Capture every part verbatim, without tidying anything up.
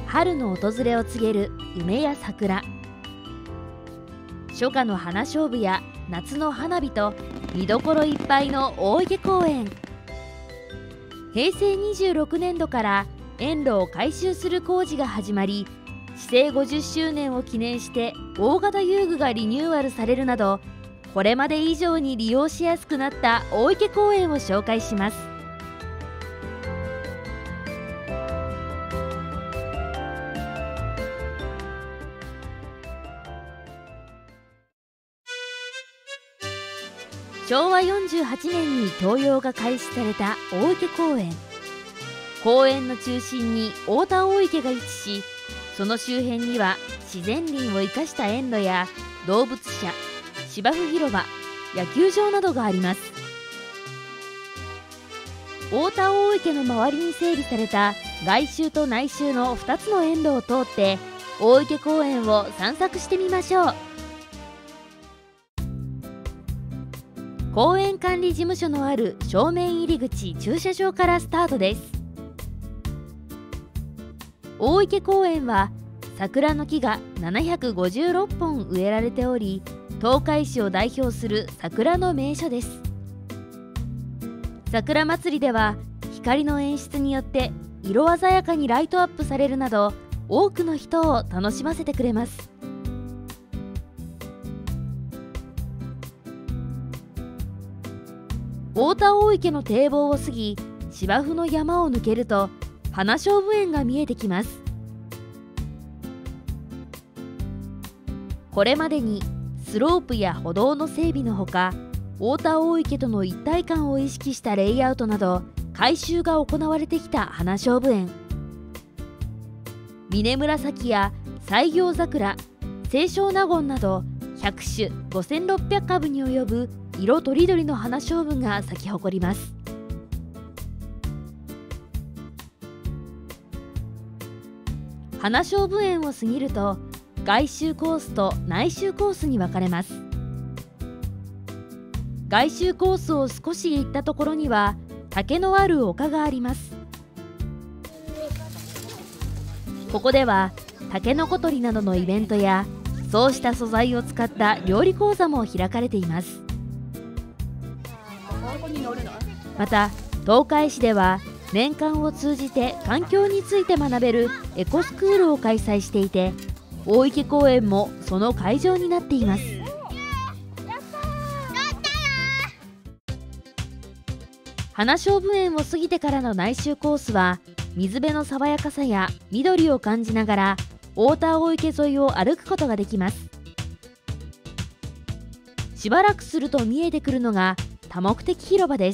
春の訪れを告げる梅や桜、初夏の花菖蒲や夏の花火と見どころいっぱいの大池公園。へいせいにじゅうろくねんどから園路を改修する工事が始まり、市制ごじゅっしゅうねんを記念して大型遊具がリニューアルされるなど、これまで以上に利用しやすくなった大池公園を紹介します。しょうわよんじゅうはちねんに供用が開始された大池公園。公園の中心に太田大池が位置し、その周辺には自然林を生かした園路や動物舎、芝生広場、野球場などがあります。太田大池の周りに整備された外周と内周のふたつの園路を通って大池公園を散策してみましょう。公園管理事務所のある正面入り口駐車場からスタートです。大池公園は桜の木がななひゃくごじゅうろっぽん植えられており、東海市を代表する桜の名所です。桜まつりでは光の演出によって色鮮やかにライトアップされるなど、多くの人を楽しませてくれます。太田大池の堤防を過ぎ、芝生の山を抜けると花菖蒲園が見えてきます。これまでにスロープや歩道の整備のほか、太田大池との一体感を意識したレイアウトなど改修が行われてきた花菖蒲園。峰紫や西行桜、清少納言などひゃくしゅごせんろっぴゃくかぶに及ぶ色とりどりの花菖蒲が咲き誇ります。花菖蒲園を過ぎると外周コースと内周コースに分かれます。外周コースを少し行ったところには竹のある丘があります。ここではタケノコ採りなどのイベントや、そうした素材を使った料理講座も開かれています。また東海市では年間を通じて環境について学べるエコスクールを開催していて、大池公園もその会場になっています。花菖蒲園を過ぎてからの内周コースは、水辺の爽やかさや緑を感じながら太田大池沿いを歩くことができます。しばらくすると見えてくるのが多目的広場です。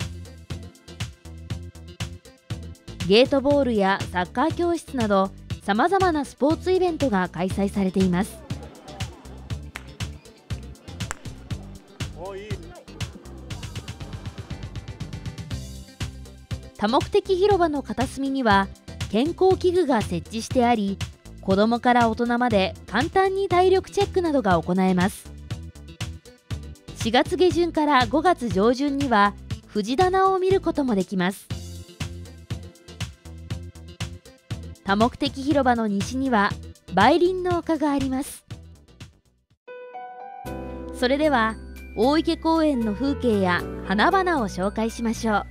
ゲートボールやサッカー教室などさまざまなスポーツイベントが開催されています。多目的広場の片隅には健康器具が設置してあり、子どもから大人まで簡単に体力チェックなどが行えます。しがつげじゅんからごがつじょうじゅんには藤棚を見ることもできます。多目的広場の西には梅林の丘があります。それでは大池公園の風景や花々を紹介しましょう。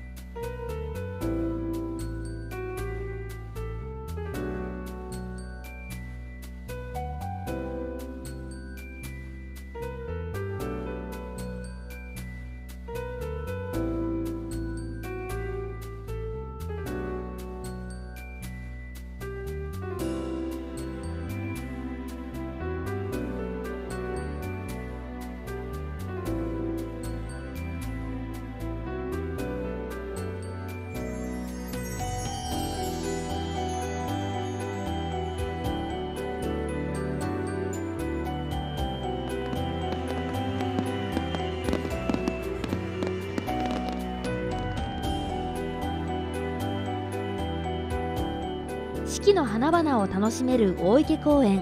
四季の花々を楽しめる大池公園。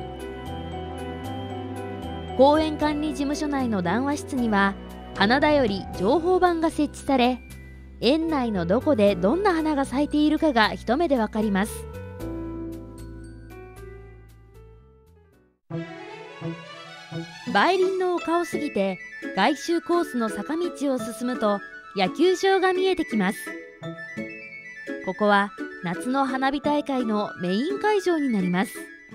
公園管理事務所内の談話室には花だより情報板が設置され、園内のどこでどんな花が咲いているかが一目でわかります。 梅林の丘を過ぎて外周コースの坂道を進むと野球場が見えてきます。ここは夏の花火大会のメイン会場になります。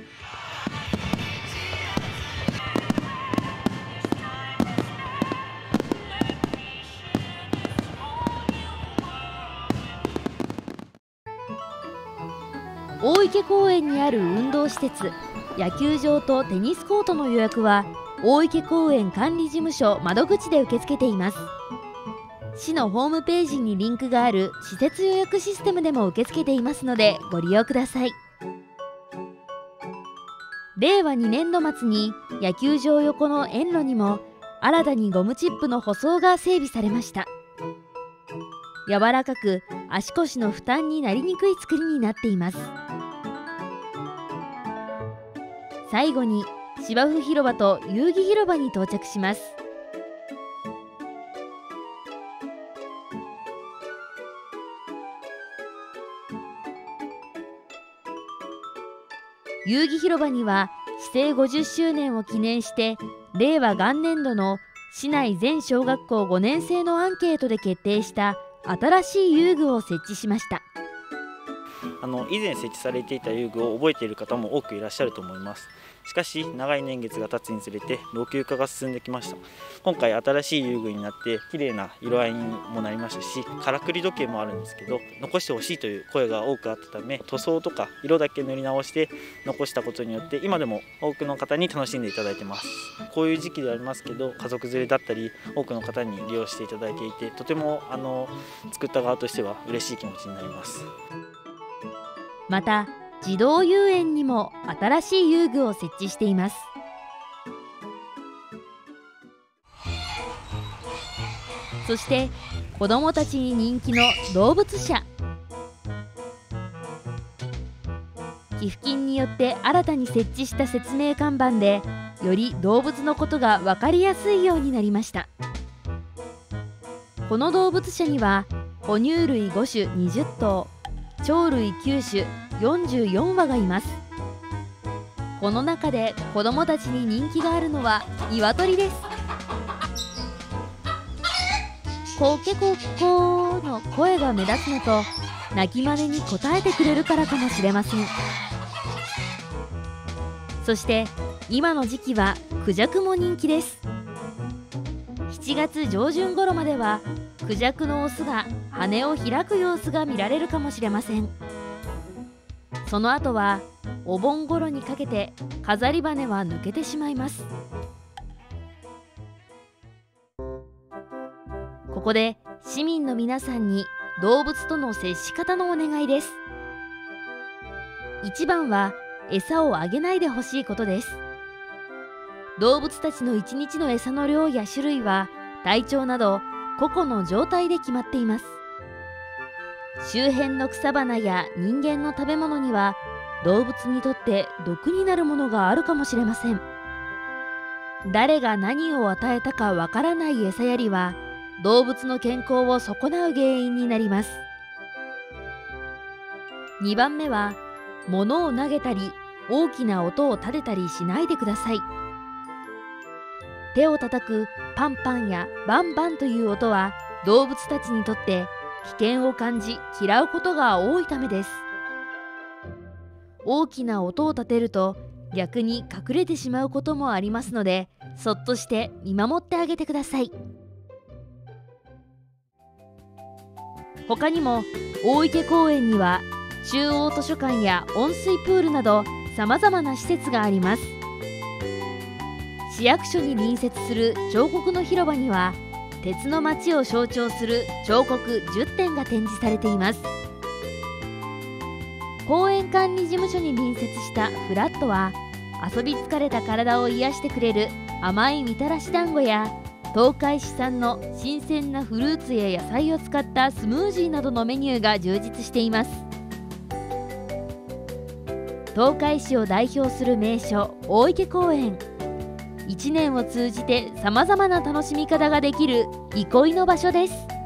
大池公園にある運動施設、野球場とテニスコートの予約は大池公園管理事務所窓口で受け付けています。市のホームページにリンクがある施設予約システムでも受け付けていますのでご利用ください。れいわにねんど末に野球場横の園路にも新たにゴムチップの舗装が整備されました。柔らかく足腰の負担になりにくい作りになっています。最後に芝生広場と遊戯広場に到着します。遊戯広場には市制ごじゅっしゅうねんを記念してれいわ元年度の市内全小学校ごねんせいのアンケートで決定した新しい遊具を設置しました。 あの以前設置されていた遊具を覚えている方も多くいらっしゃると思います。しかし長い年月が経つにつれて老朽化が進んできました。今回新しい遊具になって綺麗な色合いにもなりましたし、からくり時計もあるんですけど残してほしいという声が多くあったため、塗装とか色だけ塗り直して残したことによって今でも多くの方に楽しんでいただいてます。こういう時期ではありますけど家族連れだったり多くの方に利用していただいていて、とてもあの作った側としては嬉しい気持ちになります。 また児童遊園にも新しい遊具を設置しています。そして子どもたちに人気の動物舎、寄付金によって新たに設置した説明看板でより動物のことが分かりやすいようになりました。この動物舎には哺乳類ごしゅにじゅっとう、鳥類きゅうしゅよんじゅうよんわがいます。この中で子どもたちに人気があるのは鶏です。コケコッコーの声が目立つのと鳴き真似に応えてくれるからかもしれません。そして今の時期はクジャクも人気です。しちがつじょうじゅん頃まではクジャクのオスが羽を開く様子が見られるかもしれません。その後はお盆頃にかけて飾り羽は抜けてしまいます。ここで市民の皆さんに動物との接し方のお願いです。一番は餌をあげないでほしいことです。動物たちのいちにちの餌の量や種類は体調など個々の状態で決まっています。周辺の草花や人間の食べ物には動物にとって毒になるものがあるかもしれません。誰が何を与えたかわからない餌やりは動物の健康を損なう原因になります。にばんめは物を投げたり大きな音を立てたりしないでください。手を叩くパンパンやバンバンという音は動物たちにとって危険を感じ嫌うことが多いためです。大きな音を立てると逆に隠れてしまうこともありますので、そっとして見守ってあげてください。他にも大池公園には中央図書館や温水プールなどさまざまな施設があります。市役所に隣接する彫刻の広場には鉄の町を象徴する彫刻じゅってんが展示されています。公園管理事務所に隣接したフラットは遊び疲れた体を癒してくれる甘いみたらし団子や東海市産の新鮮なフルーツや野菜を使ったスムージーなどのメニューが充実しています。東海市を代表する名所大池公園、いちねんを通じてさまざまな楽しみ方ができる憩いの場所です。